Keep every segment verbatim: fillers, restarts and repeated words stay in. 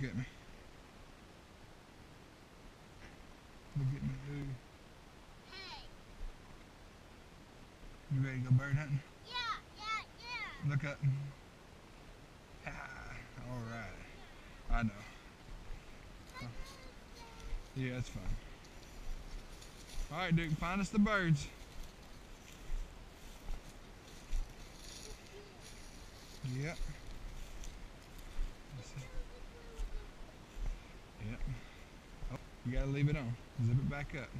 Look at me. Look at me. Ooh. Hey. You ready to go bird hunting? Yeah, yeah, yeah. Look up. Ha. All right. I know. Yeah, it's fun. All right, Duke, find us the birds. Yep. Yep. Oh, you gotta leave it on. Zip it back up.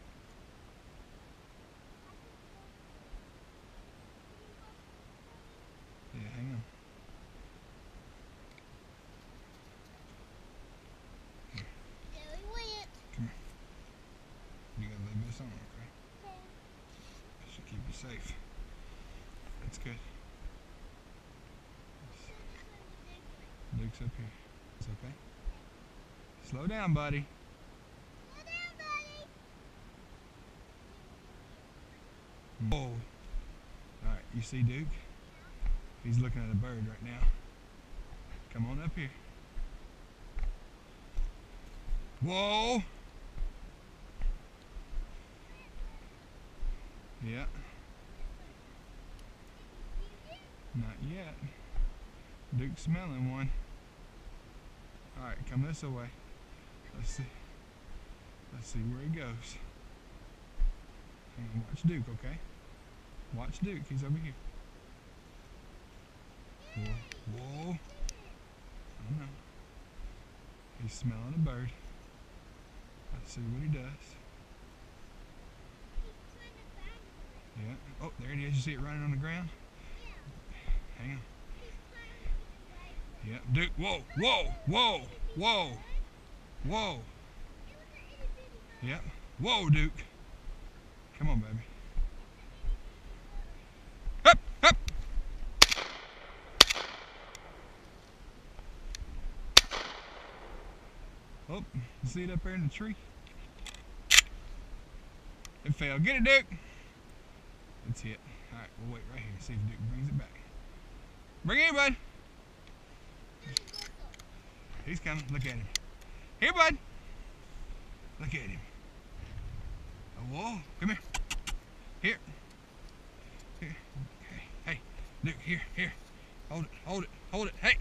Yeah, hang on. There we went. Come here. You gotta leave this on, okay? Okay. That should keep you safe. That's good. Duke's up here. It's okay. Slow down, buddy. Slow down, buddy. Whoa. Alright, you see Duke? He's looking at a bird right now. Come on up here. Whoa! Yeah. Not yet. Duke's smelling one. Alright, come this way. Let's see. Let's see where he goes. Hang on, watch Duke, okay? Watch Duke, he's over here. Whoa. Whoa. I don't know. He's smelling a bird. Let's see what he does. Yeah. Oh, there it is. You see it running on the ground? Hang on. Yeah. Duke. Whoa. Whoa. Whoa. Whoa. Whoa. Yep. Whoa, Duke. Come on, baby. Up. Up. Oh, you see it up there in the tree? It fell. Get it, Duke. That's it. All right, we'll wait right here. See if Duke brings it back. Bring it in, bud. He's coming. Look at him. Here, bud. Look at him. Oh, whoa. Come here. Here. Here. Hey, hey. Duke, here, here. Hold it, hold it, hold it. Hey.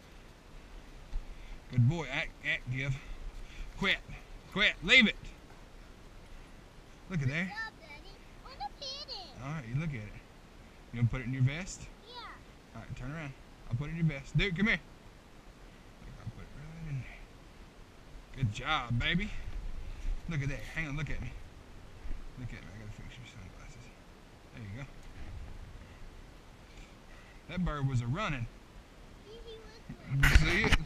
Good boy. Act, act, give. Quit. Quit. Leave it. Look at there. All right, you look at it. You gonna put it in your vest? Yeah. All right, turn around. I'll put it in your vest. Dude, come here. I'll put it right in there. Good job, baby. Look at that. Hang on, look at me. Look at me. I gotta fix your sunglasses. There you go. That bird was a running. You see it?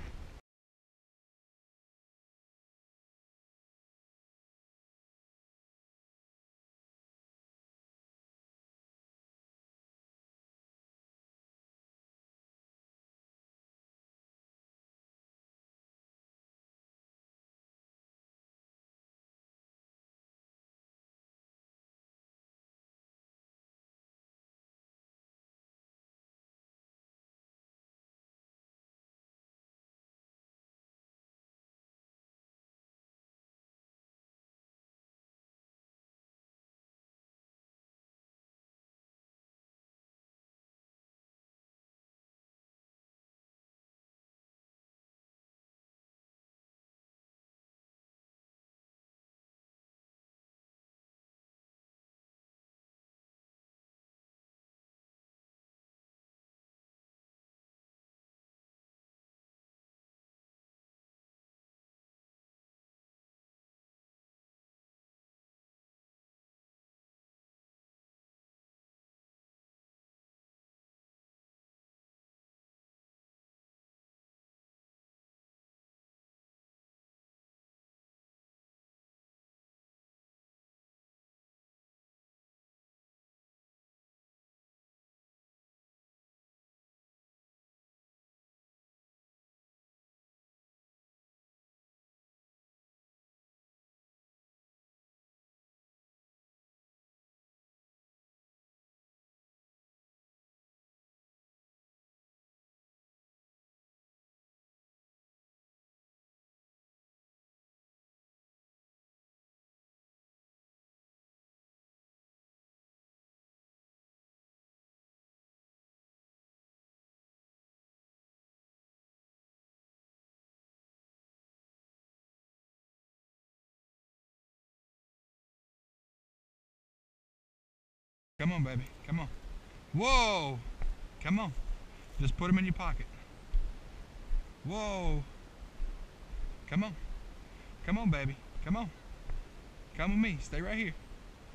Come on, baby. Come on. Whoa! Come on. Just put them in your pocket. Whoa! Come on. Come on, baby. Come on. Come with me. Stay right here.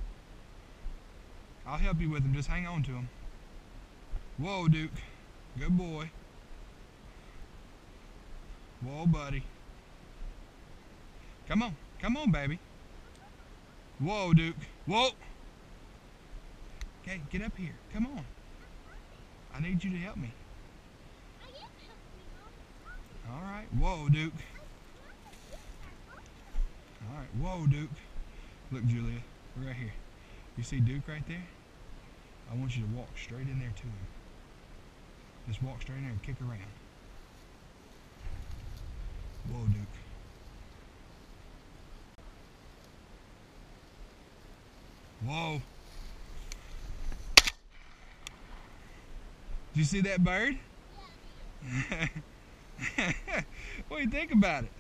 I'll help you with them. Just hang on to them. Whoa, Duke. Good boy. Whoa, buddy. Come on. Come on, baby. Whoa, Duke. Whoa. Okay, get up here. Come on. I need you to help me. I am helping, Mom. All right. Whoa, Duke. All right. Whoa, Duke. Look, Julia. We're right here. You see Duke right there? I want you to walk straight in there to him. Just walk straight in there and kick around. Whoa, Duke. Whoa. Did you see that bird? Yeah. What do you think about it?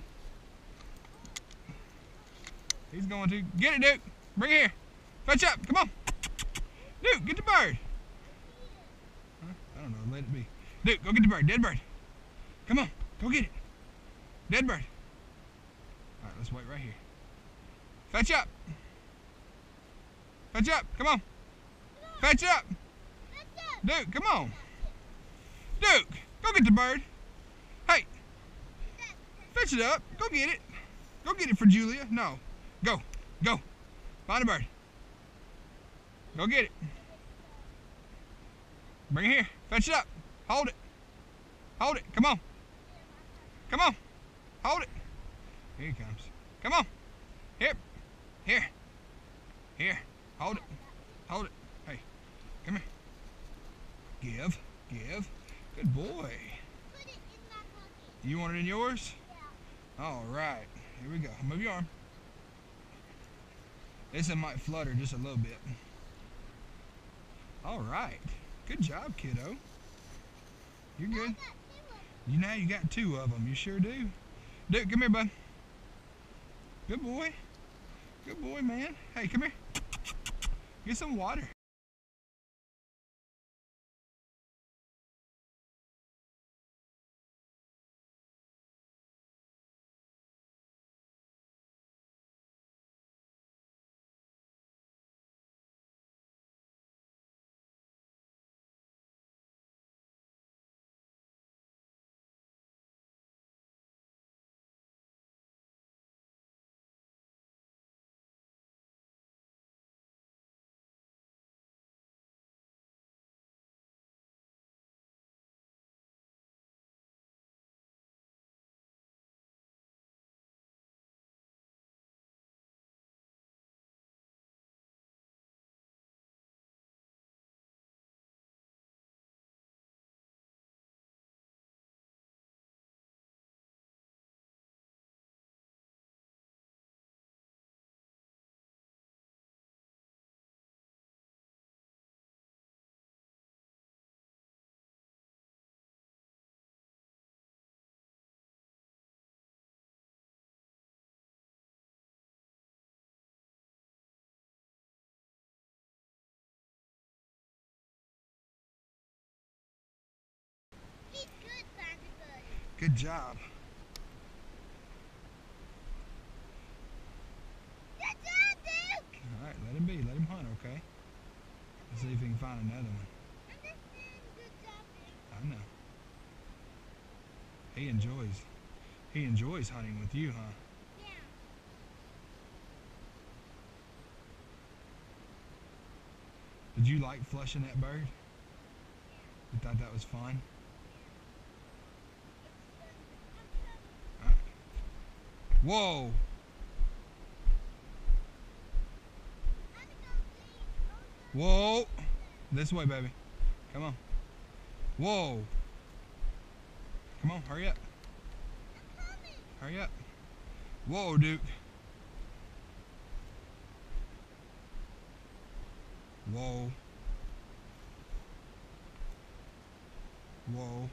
He's going to. Get it, Duke. Bring it here. Fetch up. Come on. Duke, get the bird. Huh? I don't know. Let it be. Duke, go get the bird. Dead bird. Come on. Go get it. Dead bird. All right, let's wait right here. Fetch up. Fetch up. Come on. Fetch up. Duke, come on. Duke, go get the bird. Hey. Fetch it up. Go get it. Go get it for Julia. No. Go. Go. Find a bird. Go get it. Bring it here. Fetch it up. Hold it. Hold it. Come on. Come on. Hold it. Here he comes. Come on. Here. Here. Here. Hold it. Hold it. Hey. Come here. Give. Give. Good boy. Put it in my pocket. You want it in yours? Yeah. All right. Here we go. Move your arm. This one might flutter just a little bit. All right. Good job, kiddo. You're good. I got two of them. You now you got two of them. You sure do. Duke, come here, bud. Good boy. Good boy, man. Hey, come here. Get some water. He's good, Santa Buddy. Good job. Good job, Duke. All right, let him be. Let him hunt, okay? Let's see if he can find another one. I'm just saying good job, Duke. I know. He enjoys. He enjoys hunting with you, huh? Yeah. Did you like flushing that bird? You thought that was fun? All right. Whoa! Whoa! This way, baby. Come on. Whoa! Come on, hurry up. Hurry up. Whoa, Duke. Whoa. Whoa.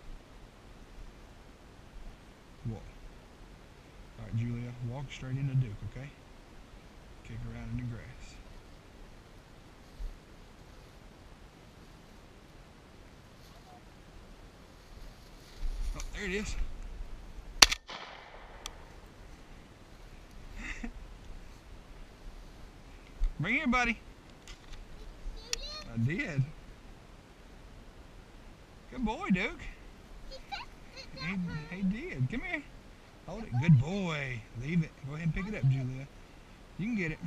Whoa. All right, Julia, walk straight into Duke, okay? Kick around in the grass. There it is. Bring it here, buddy. I did. Good boy, Duke. He, he did. Come here. Hold it. Good boy. Leave it. Go ahead and pick it up, Julia. You can get it.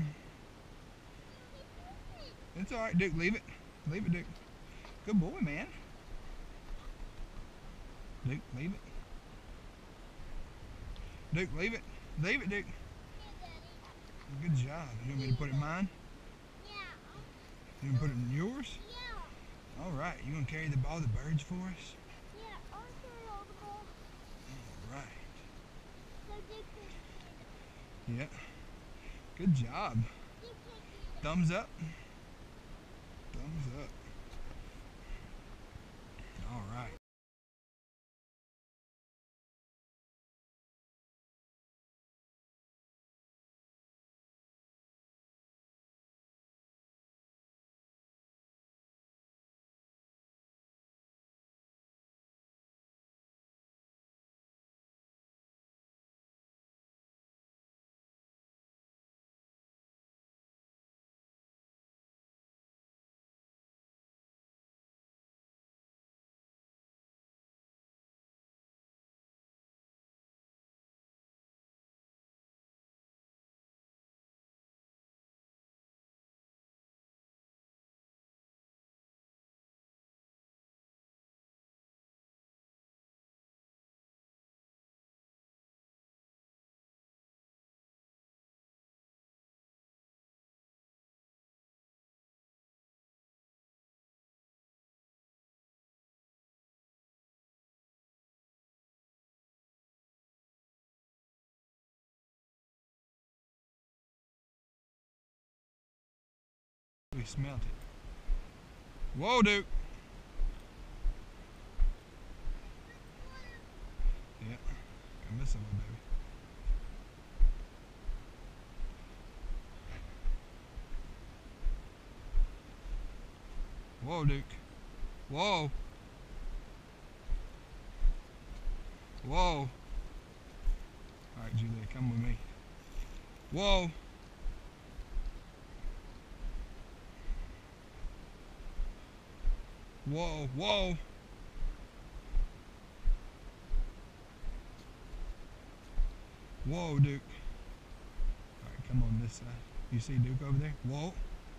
It's all right, Duke. Leave it. Leave it, Duke. Good boy, man. Duke, leave it. Duke, leave it. Leave it, Duke. Good job. You want me to put it in mine? You want to put it in yours? Yeah. All right. You want to carry the ball, the birds for us? Yeah, I'll carry all the ball. All right. So Duke can get it. Yeah. Good job. Duke can get it. Thumbs up. Thumbs up. All right. We smelt it. Whoa, Duke. Yeah. Got this one, baby. Whoa, Duke. Whoa. Whoa. All right, Julia, come with me. Whoa. Whoa, whoa. Whoa, Duke. All right, come on this side. You see Duke over there? Whoa.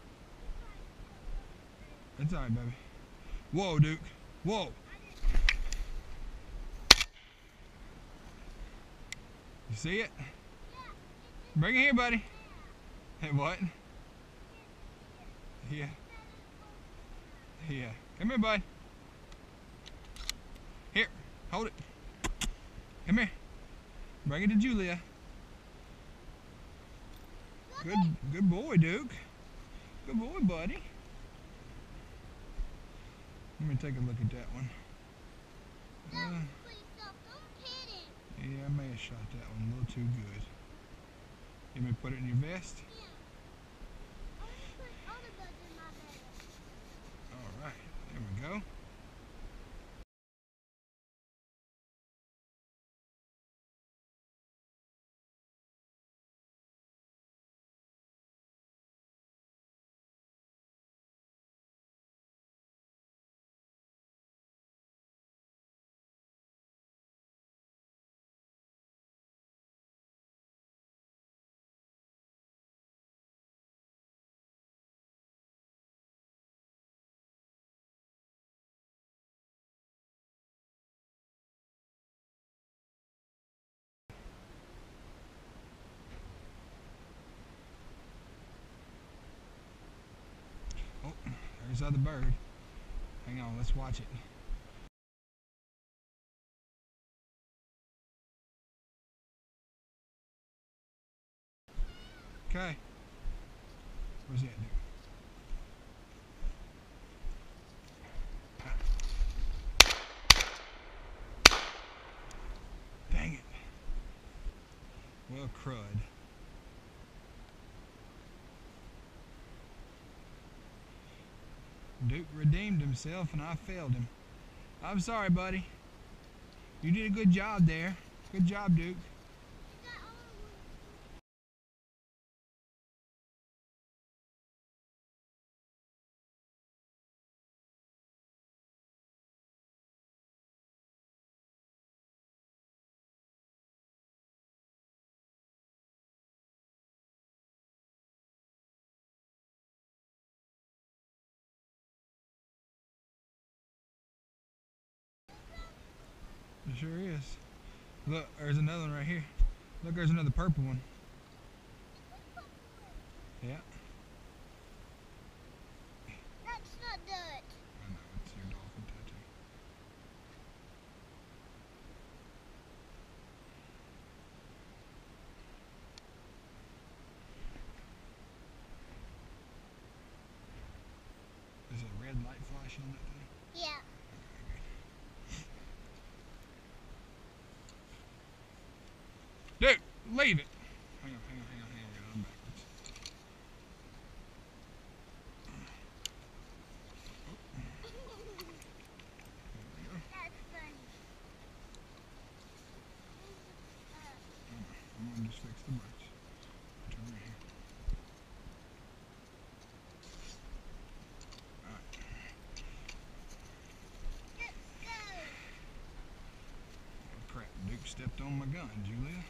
That's all right, baby. Whoa, Duke. Whoa. You see it? Bring it here, buddy. Hey, what? Yeah. Yeah. Come here, bud. Here. Hold it. Come here. Bring it to Julia. Good good boy, Duke. Good boy, buddy. Let me take a look at that one. Uh, yeah, I may have shot that one a little too good. You may put it in your vest? Yeah. I want to put all the bugs in my vest. All right. There we go. Oh, there's the other bird. Hang on, let's watch it. Okay. Where's he at, Duke? Dang it. Well, crud. Duke redeemed himself and I failed him. I'm sorry, buddy. You did a good job there. Good job, Duke. You got all of them. It sure is. Look, there's another one right here. Look, there's another purple one. Yeah. That's not dirt. I know, it's your dolphin tattoo. There's a red light flashing on that thing. Yeah. Dude, leave it. Hang on, hang on, hang on, hang on. I got it on backwards. There we go. That's funny. I'm gonna just fix the brakes. Turn right here. Alright. Let's go. Oh crap, Duke stepped on my gun, Julia.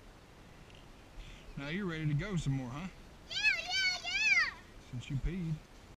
Now you're ready to go some more, huh? Yeah, yeah, yeah. Since you peed.